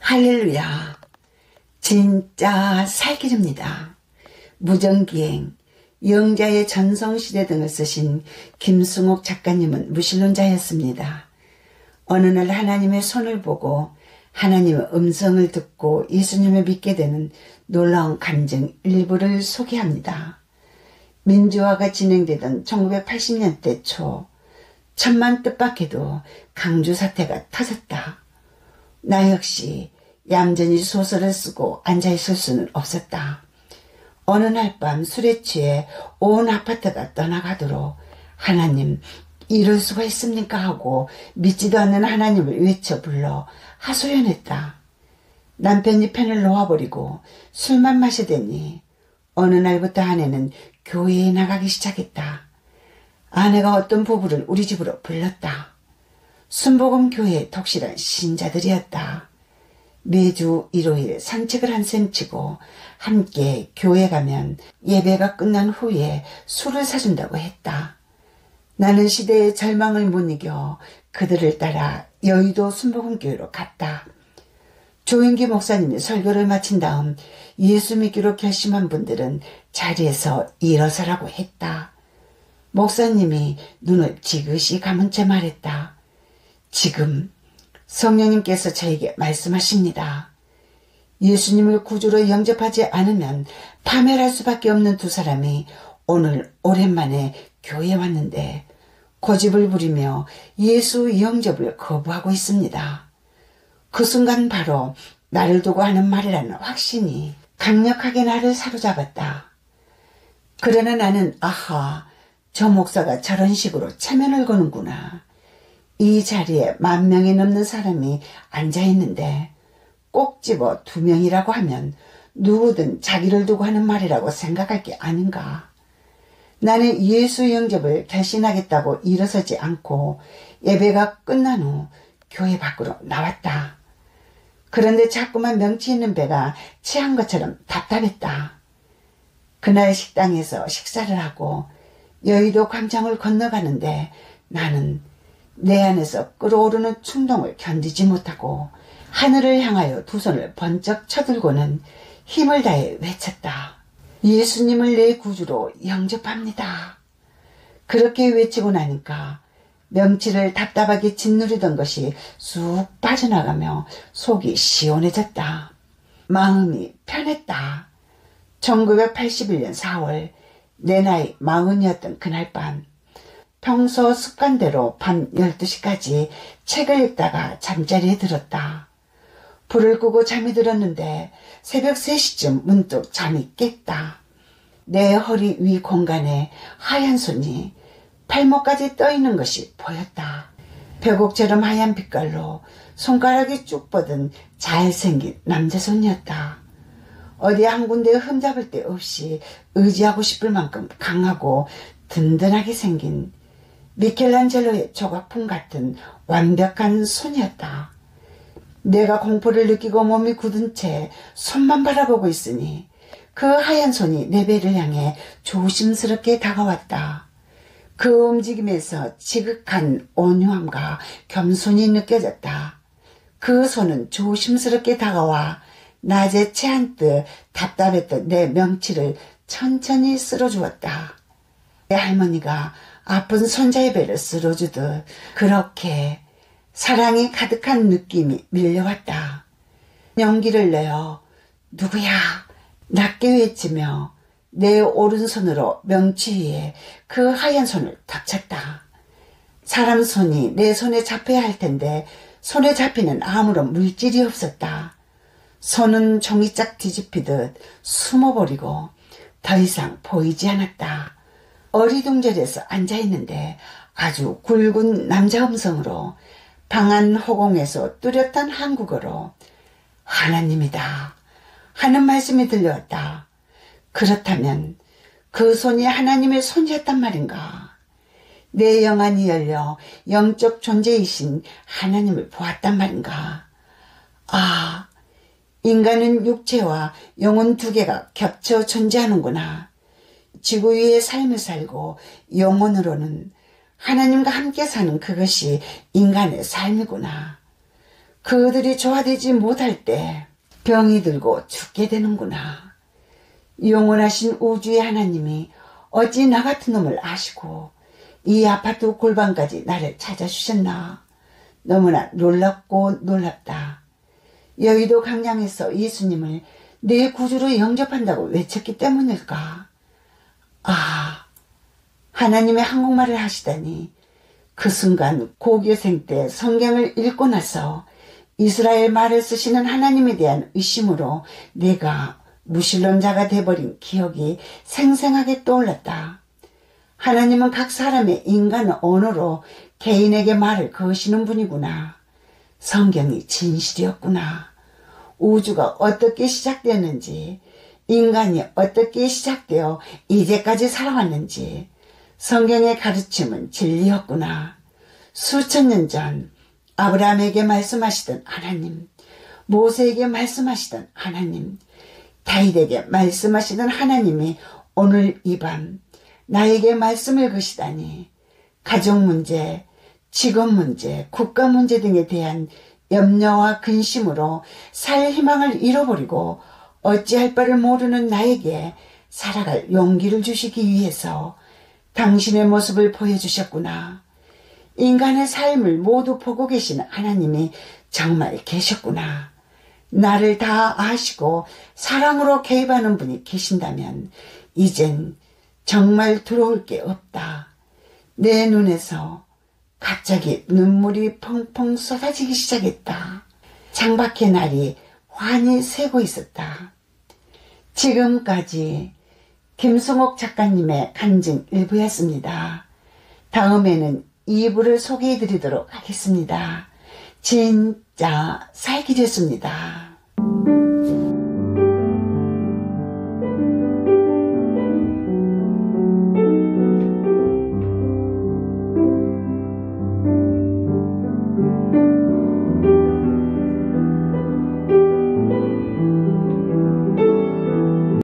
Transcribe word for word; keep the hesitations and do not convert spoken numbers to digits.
할렐루야. 진짜 살길입니다. 무정기행, 영자의 전성시대 등을 쓰신 김승옥 작가님은 무신론자였습니다. 어느 날 하나님의 손을 보고 하나님의 음성을 듣고 예수님을 믿게 되는 놀라운 감정 일부를 소개합니다. 민주화가 진행되던 천구백팔십 년대 초, 천만 뜻밖에도 강주 사태가 터졌다. 나 역시 얌전히 소설을 쓰고 앉아있을 수는 없었다. 어느 날 밤 술에 취해 온 아파트가 떠나가도록 하나님 이럴 수가 있습니까 하고 믿지도 않는 하나님을 외쳐 불러 하소연했다. 남편이 펜을 놓아버리고 술만 마시더니 어느 날부터 아내는 교회에 나가기 시작했다. 아내가 어떤 부부를 우리 집으로 불렀다. 순복음 교회의 독실한 신자들이었다. 매주 일요일 산책을 한 셈 치고 함께 교회 가면 예배가 끝난 후에 술을 사준다고 했다. 나는 시대의 절망을 못 이겨 그들을 따라 여의도 순복음교회로 갔다. 조인기 목사님이 설교를 마친 다음 예수 믿기로 결심한 분들은 자리에서 일어서라고 했다. 목사님이 눈을 지그시 감은 채 말했다. 지금 성령님께서 저에게 말씀하십니다. 예수님을 구주로 영접하지 않으면 파멸할 수밖에 없는 두 사람이 오늘 오랜만에 교회에 왔는데 고집을 부리며 예수 영접을 거부하고 있습니다. 그 순간 바로 나를 두고 하는 말이라는 확신이 강력하게 나를 사로잡았다. 그러나 나는 아하, 저 목사가 저런 식으로 체면을 거는구나. 이 자리에 만 명이 넘는 사람이 앉아있는데 꼭 집어 두 명이라고 하면 누구든 자기를 두고 하는 말이라고 생각할 게 아닌가. 나는 예수 영접을 결심하겠다고 일어서지 않고 예배가 끝난 후 교회 밖으로 나왔다. 그런데 자꾸만 명치 있는 배가 취한 것처럼 답답했다. 그날 식당에서 식사를 하고 여의도 광장을 건너가는데 나는 내 안에서 끓어오르는 충동을 견디지 못하고 하늘을 향하여 두 손을 번쩍 쳐들고는 힘을 다해 외쳤다. 예수님을 내 구주로 영접합니다. 그렇게 외치고 나니까 명치를 답답하게 짓누르던 것이 쑥 빠져나가며 속이 시원해졌다. 마음이 편했다. 천구백팔십일 년 사월 내 나이 마흔이었던 그날 밤, 평소 습관대로 밤 열두 시까지 책을 읽다가 잠자리에 들었다. 불을 끄고 잠이 들었는데 새벽 세 시쯤 문득 잠이 깼다. 내 허리 위 공간에 하얀 손이 팔목까지 떠있는 것이 보였다. 벼곡처럼 하얀 빛깔로 손가락이 쭉 뻗은 잘생긴 남자 손이었다. 어디 한 군데 흠잡을 데 없이 의지하고 싶을 만큼 강하고 든든하게 생긴 미켈란젤로의 조각품 같은 완벽한 손이었다. 내가 공포를 느끼고 몸이 굳은 채 손만 바라보고 있으니 그 하얀 손이 내 배를 향해 조심스럽게 다가왔다. 그 움직임에서 지극한 온유함과 겸손이 느껴졌다. 그 손은 조심스럽게 다가와 낮에 체한 듯 답답했던 내 명치를 천천히 쓸어주었다. 내 할머니가 아픈 손자의 배를 쓸어주듯 그렇게 사랑이 가득한 느낌이 밀려왔다. 용기를 내어 누구야 낮게 외치며 내 오른손으로 명치 위에 그 하얀 손을 닥쳤다. 사람 손이 내 손에 잡혀야 할 텐데 손에 잡히는 아무런 물질이 없었다. 손은 종이짝 뒤집히듯 숨어버리고 더 이상 보이지 않았다. 어리둥절해서 앉아있는데 아주 굵은 남자 음성으로 방안 허공에서 뚜렷한 한국어로 하나님이다 하는 말씀이 들려왔다. 그렇다면 그 손이 하나님의 손이었단 말인가. 내 영안이 열려 영적 존재이신 하나님을 보았단 말인가. 아, 인간은 육체와 영혼 두 개가 겹쳐 존재하는구나. 지구 위에 삶을 살고 영혼으로는 하나님과 함께 사는 그것이 인간의 삶이구나. 그들이 조화되지 못할 때 병이 들고 죽게 되는구나. 영원하신 우주의 하나님이 어찌 나 같은 놈을 아시고 이 아파트 골방까지 나를 찾아주셨나. 너무나 놀랍고 놀랍다. 여의도 강량에서 예수님을 내 구주로 영접한다고 외쳤기 때문일까. 아, 하나님의 한국말을 하시다니. 그 순간 고교생 때 성경을 읽고 나서 이스라엘 말을 쓰시는 하나님에 대한 의심으로 내가 무신론자가 돼버린 기억이 생생하게 떠올랐다. 하나님은 각 사람의 인간 언어로 개인에게 말을 거시는 분이구나. 성경이 진실이었구나. 우주가 어떻게 시작되었는지, 인간이 어떻게 시작되어 이제까지 살아왔는지, 성경의 가르침은 진리였구나. 수천 년 전 아브라함에게 말씀하시던 하나님, 모세에게 말씀하시던 하나님, 다윗에게 말씀하시던 하나님이 오늘 이 밤 나에게 말씀을 거시다니. 가족 문제, 직업 문제, 국가 문제 등에 대한 염려와 근심으로 살 희망을 잃어버리고 어찌할 바를 모르는 나에게 살아갈 용기를 주시기 위해서 당신의 모습을 보여주셨구나. 인간의 삶을 모두 보고 계시는 하나님이 정말 계셨구나. 나를 다 아시고 사랑으로 개입하는 분이 계신다면 이젠 정말 들어올 게 없다. 내 눈에서 갑자기 눈물이 펑펑 쏟아지기 시작했다. 창밖의 날이 환히 새고 있었다. 지금까지 김승옥 작가님의 간증 일부였습니다. 다음에는 이 부를 소개해드리도록 하겠습니다. 진짜 살기렸습니다.